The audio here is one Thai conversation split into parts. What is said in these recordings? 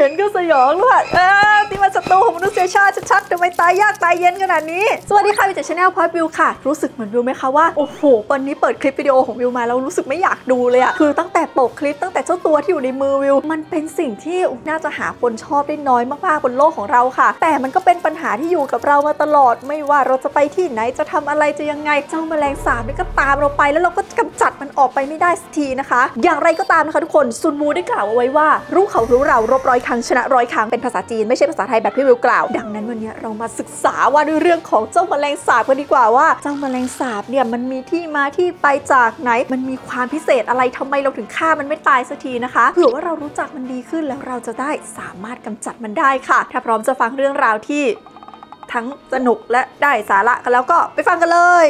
ห็นก็สยองด้วยที่มันศัตรูของมนุษยชาติชัดๆทำไมตายยากตายเย็นขนาดนี้สวัสดีค่ะวิวจาก Channel พอดวิวค่ะรู้สึกเหมือนวิวไหมคะว่าโอ้โหวันนี้เปิดคลิปวิดีโอของวิวมาแล้วรู้สึกไม่อยากดูเลยอะคือตั้งแต่ปกคลิปตั้งแต่เจ้าตัวที่อยู่ในมือวิวมันเป็นสิ่งที่น่าจะหาคนชอบได้น้อยมากๆบนโลกของเราค่ะแต่มันก็เป็นปัญหาที่อยู่กับเรามาตลอดไม่ว่าเราจะไปที่ไหนจะทำอะไรจะยังไงเจ้าแมลงสาบนี่ก็ตามเราไปแล้วเราก็กำจัดมันออกไปไม่ได้สักทีนะคะอย่างไรก็ตามนะคะทุกคนซุนวูได้กล่าวเอาไว้ว่ารู้เขารู้เรารบร้อยครั้งชนะร้อยครั้งเป็นภาษาจีนไม่ใช่ภาษาไทยแบบที่วิวกล่าวดังนั้นวันนี้เรามาศึกษาว่าด้วยเรื่องของเจ้าแมลงสาบกันดีกว่าว่าเจ้าแมลงสาบเนี่ยมันมีที่มาที่ไปจากไหนมันมีความพิเศษอะไรทำไมเราถึงฆ่ามันไม่ตายสักทีนะคะเผื่อว่าเรารู้จักมันดีขึ้นแล้วเราจะได้สามารถกำจัดมันได้ค่ะถ้าพร้อมจะฟังเรื่องราวที่ทั้งสนุกและได้สาระกันแล้วก็ไปฟังกันเลย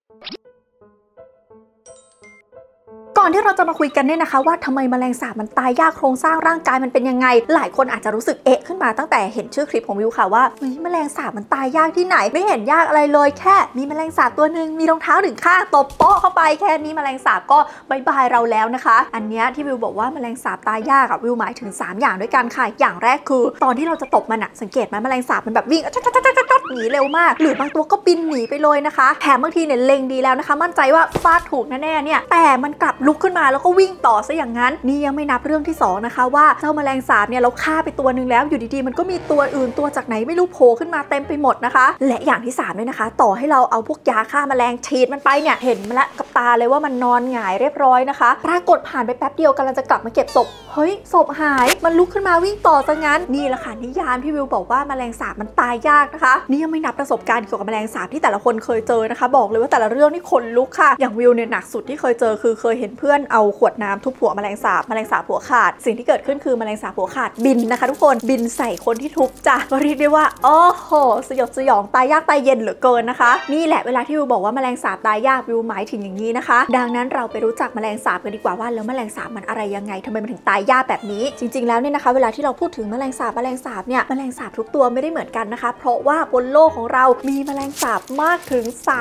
ก่อนที่เราจะมาคุยกันเนี่ยนะคะว่าทำไมแมลงสาบมันตายยากโครงสร้างร่างกายมันเป็นยังไงหลายคนอาจจะรู้สึกเอะขึ้นมาตั้งแต่เห็นชื่อคลิปของวิวค่ะว่าเฮ้ยแมลงสาบมันตายยากที่ไหนไม่เห็นยากอะไรเลยแค่มีแมลงสาบตัวหนึ่งมีรองเท้าถึงข้างตบโป๊ะเข้าไปแค่นี้แมลงสาบก็บายบายเราแล้วนะคะอันนี้ที่วิวบอกว่าแมลงสาบตายยากวิวหมายถึง3อย่างด้วยกันค่ะอย่างแรกคือตอนที่เราจะตบมันสังเกตไหมแมลงสาบมันแบบวิ่งหนีเร็วมากหรือบางตัวก็บินหนีไปเลยนะคะแถมบางทีเนี่ยเล็งดีแล้วนะคะมั่นใจว่าฟาดถูกแน่ๆเนี่ยแต่มันกลับลุกขึ้นมาแล้วก็วิ่งต่อซะอย่างนั้นนี่ยังไม่นับเรื่องที่2นะคะว่าเจ้าแมลงสาบเนี่ยเราฆ่าไปตัวนึงแล้วอยู่ดีๆมันก็มีตัวอื่นตัวจากไหนไม่รู้โผล่ขึ้นมาเต็มไปหมดนะคะและอย่างที่3ด้วยนะคะต่อให้เราเอาพวกยาฆ่าแมลงฉีดมันไปเนี่ยเห็นมาละกับตาเลยว่ามันนอนหงายเรียบร้อยนะคะปรากฏผ่านไปแป๊บเดียวกำลังจะกลับมาเก็บศพเฮ้ยศพหายมันลุกขึ้นมาวิ่งต่อซะงั้นนี่แหละค่ะนิยามที่วิวบอกว่าแมลงสาบมันตายยากนะคะนี่ยังไม่นับประสบการณ์เกี่ยวกับแมลงสาบที่แต่ละคนเคยเจอนะคะบอกเลยว่าแต่ละเรื่องนี่ขนลุกค่ะอย่างวิวเนี่ยหนักสุดที่เคยเจอคือเคยเห็นเพื่อนเอาขวดน้ำทุบหัวแมลงสาบหัวขาดสิ่งที่เกิดขึ้นคือแมลงสาบหัวขาดบินนะคะทุกคนบินใส่คนที่ทุบจ้ะก็เรียกได้ว่าโอ้โหสยดสยองตายยากตายเย็นเหลือเกินนะคะนี่แหละเวลาที่วิวบอกว่าแมลงสาบตายยากวิวหมายถึงอย่างนี้นะคะดังนั้นเราไปรู้จักแมลงสาบกันดีกว่าว่าแล้วแมลงสาบมันอะไรยังไงทำไมมันถึงตายยากแบบนี้จริงๆแล้วเนี่ยนะคะเวลาที่เราพูดถึงแมลงสาบเนี่ยแมลงสาบทุกตัวไม่ได้เหมือนกันนะคะเพราะว่าบนโลกของเรามีแมลงสาบมากถึง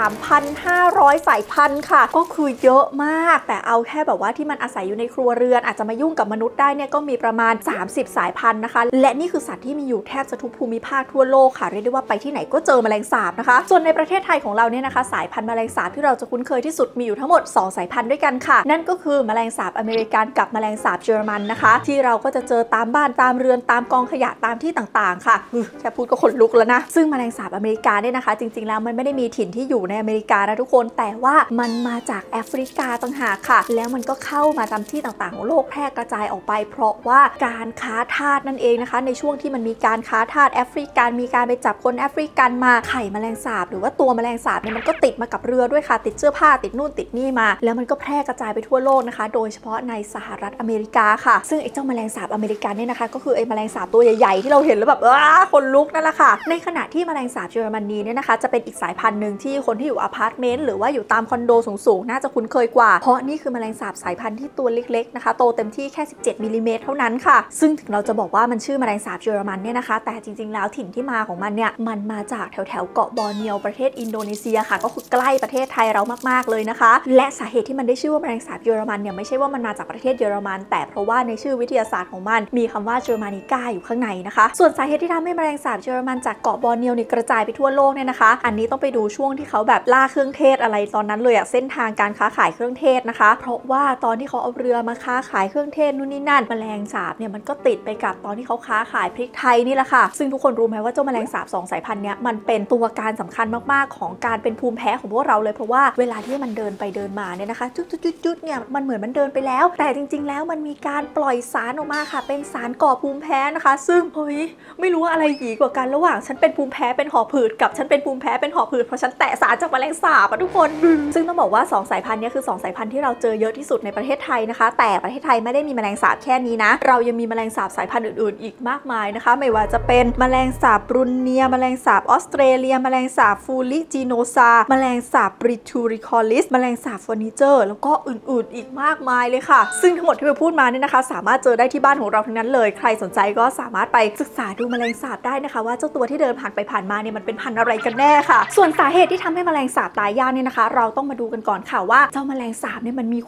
3,500 สายพันธุ์ค่ะก็คือเยอะมากแต่เอาแค่แบบว่าที่มันอาศัยอยู่ในครัวเรือนอาจจะมายุ่งกับมนุษย์ได้เนี่ยก็มีประมาณ30สายพันธุ์นะคะและนี่คือสัตว์ที่มีอยู่แทบจะทุกภูมิภาคทั่วโลกค่ะเรียกได้ว่าไปที่ไหนก็เจอแมลงสาบนะคะส่วนในประเทศไทยของเราเนี่ยนะคะสายพันธุ์แมลงสาบที่เราจะคุ้นเคยที่สุดมีอยู่ทั้งหมด2สายพันธุ์ด้วยกันค่ะนั่นก็คือแมลงสาบอเมริกันกับแมลงสาบเยอรมันนะคะที่เราก็จะเจอตามบ้านตามเรือนตามกองขยะตามที่ต่างๆค่ะแค่พูดก็ขนลุกแล้วนะซึ่งแมลงสาบอเมริกาเนี่ยนะคะจริงๆแล้วมันไม่ได้มีถิ่นที่อยู่ในอเมริกานะทุกคนแต่ว่ามันมาจากแอฟริกาต่างหากค่ะแล้วมันก็เข้ามาตามที่ต่างๆของโลกแพร่กระจายออกไปเพราะว่าการค้าทาสนั่นเองนะคะในช่วงที่มันมีการค้าทาสแอฟริกันมีการไปจับคนแอฟริกันมาไข่แมลงสาบหรือว่าตัวแมลงสาบเนี่ยมันก็ติดมากับเรือด้วยค่ะติดเสื้อผ้าติดนู่นติดนี่มาแล้วมันก็แพร่กระจายไปทั่วโลกนะคะโดยเฉพาะในสหรัฐอเมริกาค่ะซึ่งไอ้เจ้าแมลงสาบอเมริกันเนี่ยนะคะก็คือไอ้แมลงสาบตัวใหญ่ๆที่เราเห็นแล้วแบบคนลุกนั่นแหละค่ะในขณะที่แมลงสาบเยอรมนีเนี่ยนะคะจะเป็นอีกสายพันธุ์หนึ่งที่คนที่อยู่อพาร์ตเมนต์หรือว่าอยู่ตามคอนโดสูงๆน่าจะคุ้นเคยกว่าเพราะนี่คือแมลงสาบสายพันธุ์ที่ตัวเล็กๆนะคะโตเต็มที่แค่17มิลลิเมตรเท่านั้นค่ะซึ่งถึงเราจะบอกว่ามันชื่อแมลงสาบเยอรมันเนี่ยนะคะแต่จริงๆแล้วถิ่นที่มาของมันเนี่ยมันมาจากแถวๆเกาะบอร์เนียวประเทศอินโดนีเซียค่ะก็คือใกล้ประเทศไทยเรามากๆเลยนะคะและสาเหตุที่มันได้ชื่อว่าแมลงสาบเยอรมันเนี่ยไม่ใช่ว่ามันมาจากประเทศเยอรมันแต่เพราะว่าในชื่อวิทยาศาสตร์ของมันมีคำว่าเจอร์มานิก้าอยู่ข้างในนะคะส่วนสาเหตุที่ทำให้แมลงสาบเยอรมันจากเกาะบอร์เนียวเนี่ยกระจายไปทั่วโลกเนี่ยนะคะอันนี้ต้องไปดูช่วงที่เขาแบบล่าเครื่องเทศอะไรตอนนั้นเลยเส้นทางการค้าขายเครื่องเทศนะคะเพราะว่าตอนที่เขาเอาเรือมาค้าขายเครื่องเทศนู่นนี่นั่นแมลงสาบเนี่ยมันก็ติดไปกับตอนที่เขาค้าขายพริกไทยนี่แหละค่ะซึ่งทุกคนรู้ไหมว่าเจ้าแมลงสาบ2สายพันธุ์เนี้ยมันเป็นตัวการสำคัญมากๆของการเป็นภูมิแพ้ของพวกเราเลยเพราะว่าเวลาที่มันเดินไปเดินมาเนี่ยนะคะจุดๆเนี่ยมันเหมือนมันเดินไปแล้วแต่จริงๆแล้วมันมีการปล่อยสารออกมาค่ะเป็นสารก่อภูมิแพ้นะคะซึ่งเฮ้ยไม่รู้ว่าอะไรดีกว่ากันระหว่างฉันเป็นภูมิแพ้เป็นหอบหืดกับฉันเป็นภูมิแพ้เป็นหอบหืดเพราะฉันแตะสารจากแมลงสาบทุกคนซึ่งต้องบอกว่า2สายพันธุ์นี้คือ2สายพันธุ์ที่เราเจอเยอะที่สุดในประเทศไทยนะคะแต่ประเทศไทยไม่ได้มีแมลงสาบแค่นี้นะเรายังมีแมลงสาบสายพันธุ์อื่นๆอีกมากมายนะคะไม่ว่าจะเป็นแมลงสาบบรูเนียแมลงสาบออสเตรเลียแมลงสาบฟูลิจิโนซาแมลงสาบบริทูริคอลิสแมลงสาบเฟอร์นิเจอร์แล้วก็อื่นๆอีกมากมายเลยค่ะซึ่งทั้งหมดที่เราพูดมาเนี่ยนะคะสามารถเจอได้ที่บ้านของเราทั้งนั้นเลยใครสนใจก็สามารถไปศึกษาดูแมลงสาบได้นะคะว่าเจ้าตัวที่เดินผ่านไปผ่านมาเนี่ยมันเป็นพันธุ์อะไรกันแน่ค่ะส่วนสาเหตุที่ทำให้แมลงสาบตายยากเนี่ยนะคะเราต้องมาดูกันก่อนค่ะว่าเจ้าแมลงสาบเนี่ยมันมีคว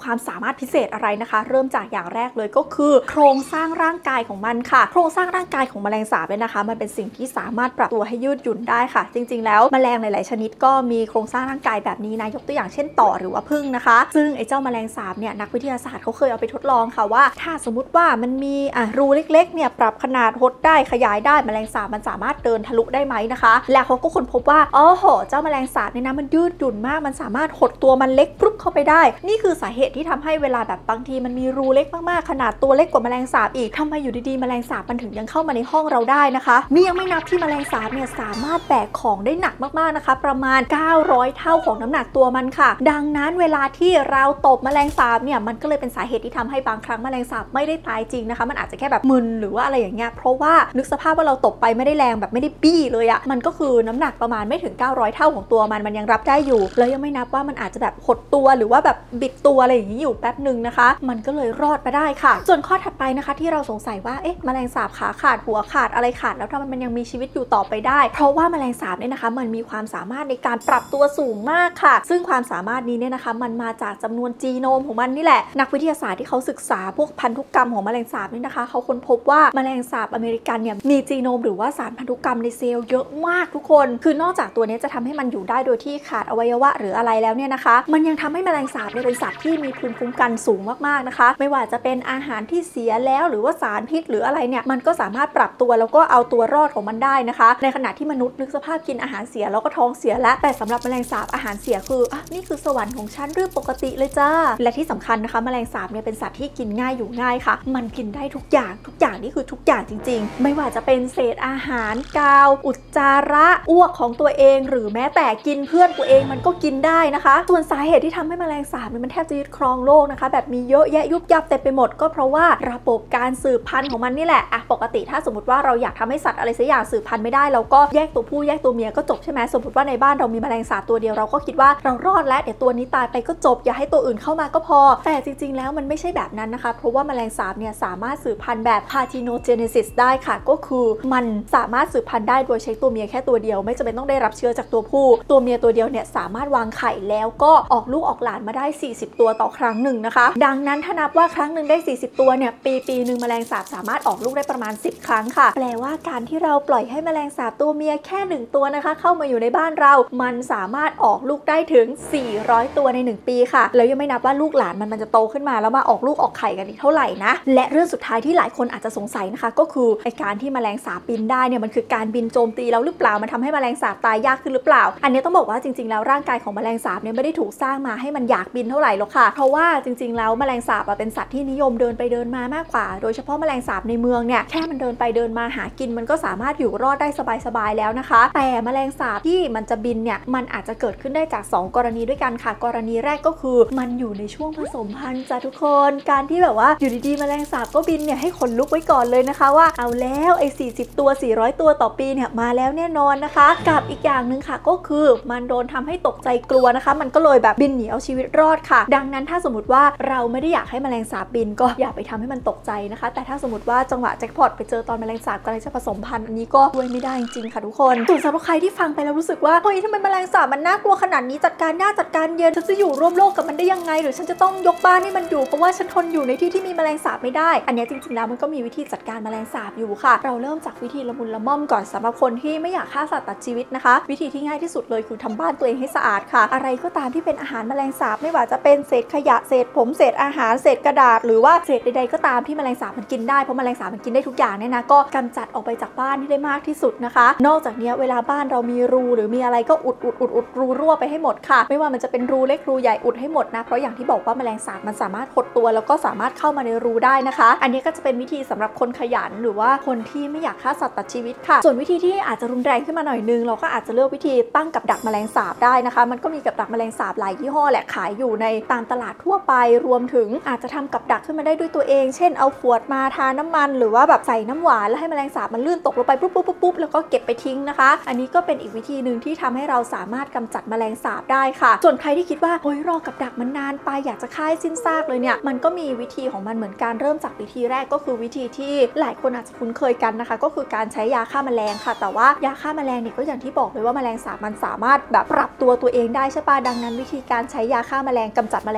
ความสามารถพิเศษอะไรนะคะเริ่มจากอย่างแรกเลยก็คือโครงสร้างร่างกายของมันค่ะโครงสร้างร่างกายของแมลงสาบเนี่ยนะคะมันเป็นสิ่งที่สามารถปรับตัวให้ยืดหยุ่นได้ค่ะจริงๆแล้วแมลงหลายๆชนิดก็มีโครงสร้างร่างกายแบบนี้นะยกตัวอย่างเช่นต่อหรือว่าผึ้งนะคะซึ่งไอ้เจ้าแมลงสาบเนี่ยนักวิทยาศาสตร์เขาเคยเอาไปทดลองค่ะว่าถ้าสมมติว่ามันมีรูเล็กๆเนี่ยปรับขนาดหดได้ขยายได้แมลงสาบมันสามารถเดินทะลุได้ไหมนะคะแล้วเขาก็ค้นพบว่าอ๋อโหเจ้าแมลงสาบเนี่ยนะมันยืดหยุ่นมากมันสามารถหดตัวมันเล็กปุ๊บเข้าไปได้นี่คือสาเหตุที่ทำให้เวลาแบบบางทีมันมีรูเล็กมากๆขนาดตัวเล็กกว่าแมลงสาบอีกทำไมอยู่ดีๆแมลงสาบมันถึงยังเข้ามาในห้องเราได้นะคะนี่ยังไม่นับที่แมลงสาบเนี่ยสามารถแบกของได้หนักมากๆนะคะประมาณ900เท่าของน้ำหนักตัวมันค่ะดังนั้นเวลาที่เราตบแมลงสาบเนี่ยมันก็เลยเป็นสาเหตุที่ทำให้บางครั้งแมลงสาบไม่ได้ตายจริงนะคะมันอาจจะแค่แบบมึนหรือว่าอะไรอย่างเงี้ยเพราะว่านึกสภาพว่าเราตบไปไม่ได้แรงแบบไม่ได้บี้เลยอะมันก็คือน้ำหนักประมาณไม่ถึง900เท่าของตัวมันยังรับได้อยู่แล้วยังไม่นับว่ามันอาจจะแบบหดตัวหรือว่าแบบบิดตัวอะไรอย่างนี้อยู่แป๊บนึงนะคะมันก็เลยรอดมาได้ค่ะส่วนข้อถัดไปนะคะที่เราสงสัยว่าเอ๊ะแมลงสาบขาขาดหัวขาดอะไรขาดแล้วทำไมมันยังมีชีวิตอยู่ต่อไปได้เพราะว่าแมลงสาบเนี่ยนะคะมันมีความสามารถในการปรับตัวสูงมากค่ะซึ่งความสามารถนี้เนี่ยนะคะมันมาจากจำนวนจีโนมของมันนี่แหละนักวิทยาศาสตร์ที่เขาศึกษาพวกพันธุกรรมของแมลงสาบนี่นะคะเขาค้นพบว่าแมลงสาบอเมริกันเนี่ยมีจีโนมหรือว่าสารพันธุกรรมในเซลล์เยอะมากทุกคนคือนอกจากตัวนี้จะทำให้มันอยู่ได้โดยที่ขาดอวัยวะหรืออะไรแล้วเนี่ยนะคะมันยังทำให้แมลงสาบเป็นสัตว์ที่มีภูมิคุ้มกันสูงมากๆนะคะไม่ว่าจะเป็นอาหารที่เสียแล้วหรือว่าสารพิษหรืออะไรเนี่ยมันก็สามารถปรับตัวแล้วก็เอาตัวรอดของมันได้นะคะในขณะที่มนุษย์นึกสภาพกินอาหารเสียแล้วก็ท้องเสียแล้วแต่สำหรับแมลงสาบอาหารเสียคือนี่คือสวรรค์ของฉันเรื่องปกติเลยจ้าและที่สำคัญนะคะแมลงสาบเนี่ยเป็นสัตว์ที่กินง่ายอยู่ง่ายค่ะมันกินได้ทุกอย่างนี่คือทุกอย่างจริงๆไม่ว่าจะเป็นเศษอาหารกาวอุจจาระอ้วกของตัวเองหรือแม้แต่กินเพื่อนตัวเองมันก็กินได้นะคะส่วนสาเหตุที่ทำให้แมลงสาบมันแทบจะยึดครองโลกนะคะแบบมีเยอะแยะยุบยับเต็มไปหมดก็เพราะว่าระบบการสืบพันธุ์ของมันนี่แหละปกติถ้าสมมติว่าเราอยากทำให้สัตว์อะไรสักอย่างสืบพันธุ์ไม่ได้เราก็แยกตัวผู้แยกตัวเมียก็จบใช่ไหมสมมติว่าในบ้านเรามีแมลงสาบตัวเดียวเราก็คิดว่าเรารอดแล้วเดี๋ยวตัวนี้ตายไปก็จบอย่าให้ตัวอื่นเข้ามาก็พอแต่จริงๆแล้วมันไม่ใช่แบบนั้นนะคะเพราะว่าแมลงสาบเนี่ยสามารถสืบพันธุ์แบบ parthenogenesis ได้ค่ะก็คือมันสามารถสืบพันธุ์ได้โดยใช้ตัวเมียแค่ตัวเดียวไม่จำเป็นต้องได้รับเชื้อจากตัวผู้ตัวเมียตัวเดียวเนี่ยสามารถวางไข่แล้วก็ออกลูกออกหลานมาได้40ตัวต่อครั้งหนึ่งนะคะดังนั้นถ้านับว่าครั้งหนึ่งได้40ตัวเนี่ยปีหนึ่งแมลงสาบสามารถออกลูกได้ประมาณ10ครั้งค่ะแปลว่าการที่เราปล่อยให้แมลงสาบตัวเมียแค่1ตัวนะคะเข้ามาอยู่ในบ้านเรามันสามารถออกลูกได้ถึง400ตัวใน1ปีค่ะแล้วยังไม่นับว่าลูกหลานมันจะโตขึ้นมาแล้วมาออกลูกออกไข่กันอีกเท่าไหร่นะและเรื่องสุดท้ายที่หลายคนอาจจะสงสัยนะคะก็คือไอการที่แมลงสาบบินได้เนี่ยมันคือการบินโจมตีเราหรือเปล่ามันทำให้แมลงสาบตายยากขึ้นหรือเปล่าอันนี้ต้องบอกว่าจริงๆแล้วร่างกายของแมลงสาบเนี่ยไม่ได้ถูกสร้างมาให้มันอยากบินเท่าไหร่หรอกค่ะเพราะว่าจริงๆแล้วแมลงสาบเป็นสัตว์ที่นิยมเดินไปเดินมามากกว่าโดยเฉพาะแมลงสาบในเมืองเนี่ยแค่มันเดินไปเดินมาหากินมันก็สามารถอยู่รอดได้สบายๆแล้วนะคะแต่แมลงสาบที่มันจะบินเนี่ยมันอาจจะเกิดขึ้นได้จาก2กรณีด้วยกันค่ะกรณีแรกก็คือมันอยู่ในช่วงผสมพันธุ์จ้ะทุกคนการที่แบบว่าอยู่ดีๆแมลงสาบก็บินเนี่ยให้ขนลุกไว้ก่อนเลยนะคะว่าเอาแล้วไอ้40ตัว400ตัวต่อปีเนี่ยมาแล้วแน่นอนนะคะกับอีกอย่างหนึ่งค่ะก็คือมันโดนทำให้ตกใจกลัวนะคะมันก็เลยแบบบินหนีเอาชีวิตรอดค่ะดังนั้นถ้าสมมติว่าเราไม่ได้อยากให้แมลงสาบบินก็อย่าไปทำให้มันตกใจนะคะแต่ถ้าสมมติว่าจังหวะแจ็คพอตไปเจอตอนแมลงสาบกำลังจะผสมพันธุ์อันนี้ก็ช่วยไม่ได้จริงๆค่ะทุกคนส่วนสำหรับใครที่ฟังไปแล้วรู้สึกว่าเฮ้ยทำไมแมลงสาบมันน่ากลัวขนาดนี้จัดการยากจัดการเย็นฉันจะอยู่ร่วมโลกกับมันได้ยังไงหรือฉันจะต้องยกบ้านให้มันอยู่เพราะว่าฉันทนอยู่ในที่ที่มีแมลงสาบไม่ได้อันนี้จริงๆแล้วมันก็มีวิธีจัดการแมลงสาบอยู่ค่ะเราเริ่มจากวิธีละมุนละม่อมก่อนสำหรับคนที่ไม่อยากฆ่าสัตว์ตัดชีวิตนะคะวิธีที่ง่ายที่สุดเลยคือทำบ้านตัวเองให้สะอาดค่ะอะไรก็ตามที่เป็นอาหารแมลงสาบไม่ว่าจะเป็นเศษขยะเศษผมเศษอาหารเศษกระดาษหรือว่าเศษใดๆก็ตามที่แมลงสาบมันกินได้เพราะแมลงสาบมันกินได้ทุกอย่างเนี่ยนะก็กำจัดออกไปจากบ้านให้ได้มากที่สุดนะคะนอกจากนี้เวลาบ้านเรามีรูหรือมีอะไรก็อุดรูรั่วไปให้หมดค่ะไม่ว่ามันจะเป็นรูเล็กรูใหญ่อุดให้หมดนะเพราะอย่างที่บอกว่าแมลงสาบมันสามารถหดตัวแล้วก็สามารถเข้ามาในรูได้นะคะอันนี้ก็จะเป็นวิธีสำหรับคนขยันหรือว่าคนที่ไม่อยากฆ่าสัตว์ตัดชีวิตค่ะส่วนวิธีที่อาจจะรุนแรงขึ้นมาหน่อยนึงเราก็อาจจะเลือกวิธีตั้งกับดักแมลงสาบได้นะคะมันก็มีกับดักแมลงสาบหลายยี่ห้อแหละขายอยู่ในตามตลาดทั่วไปรวมถึงอาจจะทำกับดักขึ้นมาได้ด้วยตัวเองเช่นเอาขวดมาทาน้ำมันหรือว่าแบบใส่น้ำหวานแล้วให้แมลงสาบมันลื่นตกลงไปปุ๊บแล้วก็เก็บไปทิ้งนะคะอันนี้ก็เป็นอีกวิธีหนึ่งที่ทำให้เราสามารถกำจัดแมลงสาบได้ค่ะส่วนใครที่คิดว่าโอ้ยรอกับดักมันนานไปอยากจะฆ่าสิ้นซากเลยเนี่ยมันก็มีวิธีของมันเหมือนกันเริ่มจากวิธีแรกก็คือวิธีที่หลายคนอาจจะคุ้นเคยกันนะคะก็คือการใช้ยาฆ่าแมลงค่ะแต่ว่ายาฆ่าแมลงเนี่ยก็อย่างที่บอกเลยว่าแมลงสาบมันสามารถแบบปรับตัวเองได้ใช่ปะดังนั้นวิธีการใช้ยาฆ่าแมลงกำจัดแมลง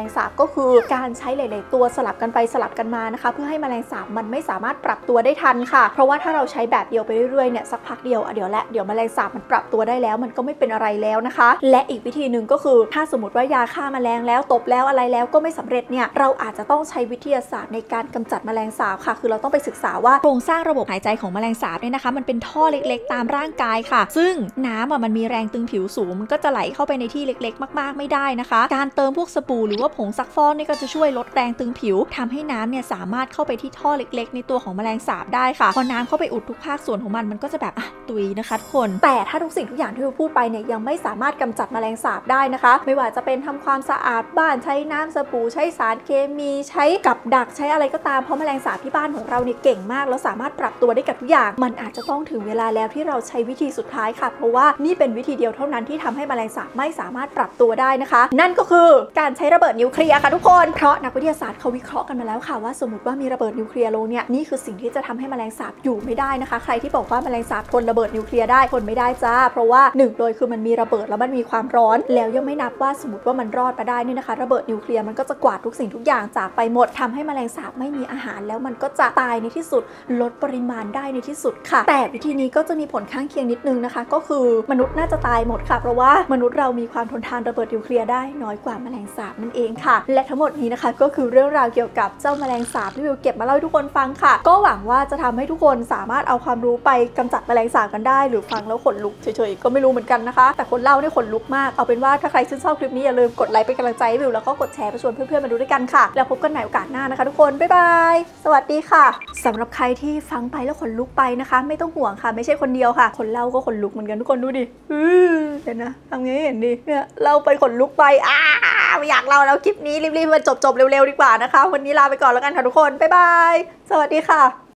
สาบก็คือการใช้หลายๆตัวสลับกันไปสลับกันมานะคะเพื่อให้แมลงสาบมันไม่สามารถปรับตัวได้ทันค่ะเพราะว่าถ้าเราใช้แบบเดียวไปเรื่อยๆเนี่ยสักพักเดียวเดี๋ยวแมลงสาบมันปรับตัวได้แล้วมันก็ไม่เป็นอะไรแล้วนะคะและอีกวิธีหนึ่งก็คือถ้าสมมติว่ายาฆ่าแมลงแล้วตบแล้วอะไรแล้วก็ไม่สำเร็จเนี่ยเราอาจจะต้องใช้วิทยาศาสตร์ในการกำจัดแมลงสาบค่ะคือเราต้องไปศึกษาว่าโครงสร้างระบบหายใจของแมลงสาบเนี่ยนะคะมันเป็นท่อเล็กๆตามร่างกายค่ะซึ่งน้ำมันมีแรงตึงผิวสูงมันก็จะไหลเข้าไปในที่เล็กๆมากๆไม่ได้นะคะการเติมพวกสบู่หรือว่าผงซักฟอกนี่ก็จะช่วยลดแรงตึงผิวทำให้น้ำเนี่ยสามารถเข้าไปที่ท่อเล็กๆในตัวของแมลงสาบได้ค่ะพอน้ำเข้าไปอุดทุกภาคส่วนของมันก็จะแบบตุยนะคะทุกคนแต่ถ้าทุกสิ่งทุกอย่างที่เราพูดไปเนี่ยยังไม่สามารถกำจัดแมลงสาบได้นะคะไม่ว่าจะเป็นทำความสะอาดบ้านใช้น้ำสบู่ใช้สารเคมีใช้กับดักใช้อะไรก็ตามเพราะแมลงสาบที่บ้านของเราเนี่ยเก่งมากแล้วสามารถปรับตัวได้กับทุกอย่างมันอาจจะต้องถึงเวลาแล้วที่เราใช้วิธีสุดท้ายค่ะเพราะว่านี่เป็นวิธีเดียวเท่านั้นที่ทำให้แมลงสาบไม่สามารถปรับตัวได้นะคะนั่นก็คือการใช้ระเบิดนิวเคลียร์ค่ะทุกคนเพราะนักวิทยาศาสตร์เขาวิเคราะห์กันมาแล้วค่ะว่าสมมติว่ามีระเบิดนิวเคลียร์ลงเนี่ยนี่คือสิ่งที่จะทำให้แมลงสาบอยู่ไม่ได้นะคะใครที่บอกว่าแมลงสาบทนระเบิดนิวเคลียร์ได้ทนไม่ได้จ้าเพราะว่า1เลยคือมันมีระเบิดแล้วมันมีความร้อนแล้วยังไม่นับว่าสมมติว่ามันรอดมาได้นี่นะคะระเบิดนิวเคลียร์มันก็จะกวาดทุกสิ่งทุกอย่างจากไปหมดทำให้แมลงสาบไม่มีอาหารแล้วมันก็จะตายในที่สุดลดปริมาณได้ในที่สุดค่ะแต่วิธีนี้ก็จะมีผลข้างเคียงนิดนึงนะคะก็คือมนุษย์น่าจะตายหมดค่ะเพราะว่ามนุษย์เรามีความทนทานระเบิดนิวเคลียร์ได้น้อยกว่าแมลงสาบนั่นเองค่ะและทั้งหมดนี้นะคะก็คือเรื่องราวเกี่ยวกับเจ้าแมลงสาบที่วิวเก็บมาเล่าให้ทุกคนฟังค่ะก็หวังว่าจะทำให้ทุกคนสามารถเอาความรู้ไปกำจัดแมลงสาบกันได้หรือฟังแล้วขนลุกเฉยๆก็ไม่รู้เหมือนกันนะคะแต่คนเล่าเนี่ยขนลุกมากเอาเป็นว่าถ้าใครชื่นชอบคลิปนี้อย่าลืมกดไลค์เป็นกำลังใจให้วิวแล้วก็กดแชร์ไปชวนเพื่อนๆมาดูด้วยกันค่ะแล้วพบกันใหม่โอกาสหน้านะคะทุกคนบ๊ายบายสวัสดีค่ะสำหรับใครที่ฟังไปแล้วขนลุกไปนะคะไม่ต้องห่วงค่ะไม่ใช่คนเดียวค่ะคนเล่าก็ขนลุกเหมือนกันทุกคนดูดิเห็นนะทำไงเห็นดิเนี่ยเล่าไปขนลุกไปไม่อยากเล่าแล้วคลิปนี้รีบๆมาจบๆเร็วๆดีกว่านะคะวันนี้ลาไปก่อนแล้วกันค่ะทุกคนบ๊ายบายสวัสดีค่ะ